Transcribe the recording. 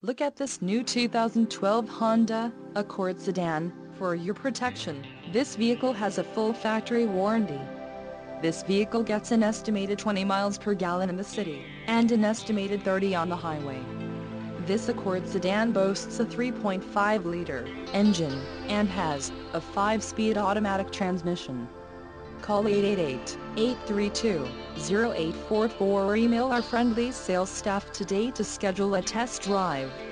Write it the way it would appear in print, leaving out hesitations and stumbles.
Look at this new 2012 Honda Accord sedan. For your protection, this vehicle has a full factory warranty. This vehicle gets an estimated 20 miles per gallon in the city, and an estimated 30 on the highway. This Accord sedan boasts a 3.5-liter engine, and has a 5-speed automatic transmission. Call 888-832-0844 or email our friendly sales staff today to schedule a test drive.